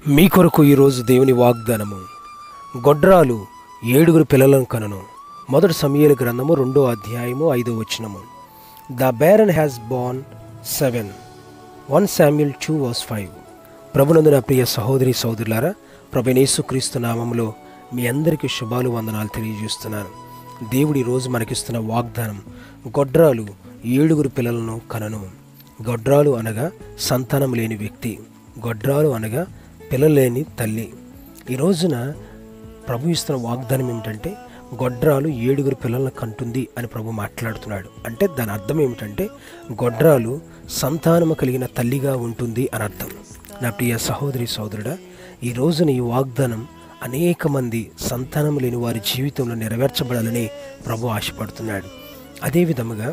మీ కొరకు ఈరోజు దేవుని వాగ్దానము. గొడ్రాలు 7 పిల్లలను కనును. మొదటి సమూయేలు గ్రంథము 2వ అధ్యాయము 5వ వచనము. The barren has borne 7. 1 Samuel 2:5. ప్రభునందున ప్రియ సహోదరి సహోదరులారా, ప్రభువైన యేసుక్రీస్తు నామములో మీ అందరికీ శుభాలు వందనాలు తెలియజేస్తున్నాను. దేవుడి రోజు మనకిస్తున్న వాగ్దానం, గొడ్రాలు 7 పిల్లలను కనును. గొడ్రాలు అనగా సంతానం లేని వ్యక్తి, గొడ్రాలు అనగా పిల్లలు లేని తల్లి. ఈ రోజున ప్రభు ఇస్తున్న వాగ్దానం ఏమిటంటే, గొడ్రాలు 7 పిల్లలను కంటుంది అని ప్రభు మాట్లాడుతున్నాడు. అంటే దాని అర్థం ఏమిటంటే, గొడ్రాలు సంతానము కలిగిన తల్లిగా ఉంటుంది అని అర్థం. నా ప్రియ సహోదరి సహోదరుడా, ఈ రోజున ఈ వాగ్దానం అనేక మంది సంతానం లేని వారి జీవితంలో నెరవేర్చబడాలని ప్రభు ఆశపడుతున్నాడు. అదేవిధముగా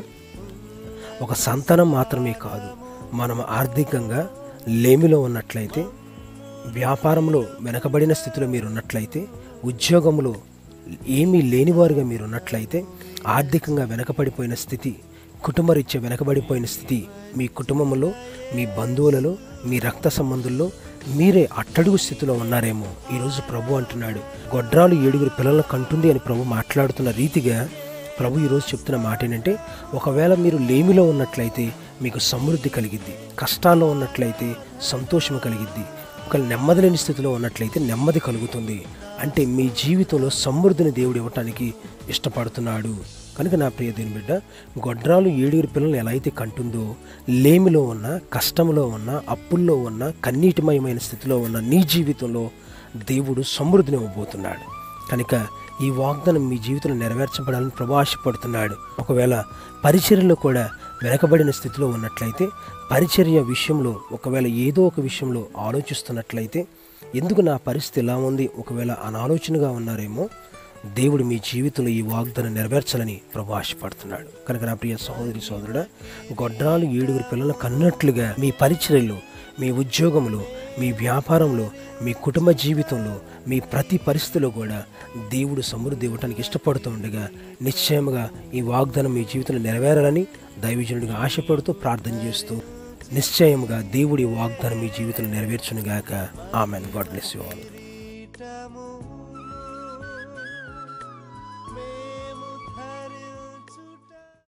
ఒక సంతానం మాత్రమే కాదు, మనం ఆర్థికంగా లేమిలో ఉన్నట్లయితే, వ్యాపారంలో వెనకబడిన స్థితిలో మీరు ఉన్నట్లయితే, ఉద్యోగంలో ఏమీ లేనివారుగా మీరు ఉన్నట్లయితే, ఆర్థికంగా వెనకబడిపోయిన స్థితి, కుటుంబరీత్యా వెనకబడిపోయిన స్థితి, మీ కుటుంబంలో, మీ బంధువులలో, మీ రక్త సంబంధుల్లో మీరే అట్టడుగు స్థితిలో ఉన్నారేమో. ఈరోజు ప్రభు అంటున్నాడు, గొడ్రాలు 7 పిల్లలను కంటుంది అని ప్రభు మాట్లాడుతున్న రీతిగా ప్రభు ఈరోజు చెప్తున్న మాట ఏంటంటే, ఒకవేళ మీరు లేమిలో ఉన్నట్లయితే మీకు సమృద్ధి కలిగిద్ది, కష్టాల్లో ఉన్నట్లయితే సంతోషం కలిగిద్ది, ఒక నెమ్మది లేని స్థితిలో ఉన్నట్లయితే నెమ్మది కలుగుతుంది. అంటే మీ జీవితంలో సమృద్ధిని దేవుడు ఇవ్వటానికి ఇష్టపడుతున్నాడు. కనుక నా ప్రియ దేవుని బిడ్డ, గొడ్రాలు 7 పిల్లలను ఎలా అయితే కంటుందో, లేమిలో ఉన్న, కష్టంలో ఉన్న, అప్పుల్లో ఉన్న, కన్నీటిమయమైన స్థితిలో ఉన్న నీ జీవితంలో దేవుడు సమృద్ధిని ఇవ్వబోతున్నాడు. కనుక ఈ వాగ్దానం మీ జీవితంలో నెరవేర్చబడాలని ప్రభు ఆశపడుతున్నాడు. ఒకవేళ పరిచర్యలో కూడా వెనకబడిన స్థితిలో ఉన్నట్లయితే, పరిచర్య విషయంలో ఒకవేళ ఏదో ఒక విషయంలో ఆలోచిస్తున్నట్లయితే, ఎందుకు నా పరిస్థితి ఎలా ఉంది, ఒకవేళ అనాలోచనగా ఉన్నారేమో, దేవుడు మీ జీవితంలో ఈ వాగ్దానం నెరవేర్చాలని ప్రభు ఆశపడుతున్నాడు. కనుక నా ప్రియ సహోదరి సహోదరుడా, గొడ్రాలు 7 పిల్లలను కన్నట్లుగా మీ పరిచర్యలో, మీ ఉద్యోగంలో, మీ వ్యాపారంలో, మీ కుటుంబ జీవితంలో, మీ ప్రతి పరిస్థితిలో కూడా దేవుడు సమృద్ధి ఇవ్వటానికి ఇష్టపడుతూ ఉండగా, నిశ్చయముగా ఈ వాగ్దానం మీ జీవితంలో నెరవేరాలని దైవజనుడిగా ఆశపడుతూ ప్రార్థన చేస్తూ, నిశ్చయముగా దేవుడి వాగ్దానం మీ జీవితంలో నెరవేర్చునుగాక. Amen. God bless you all.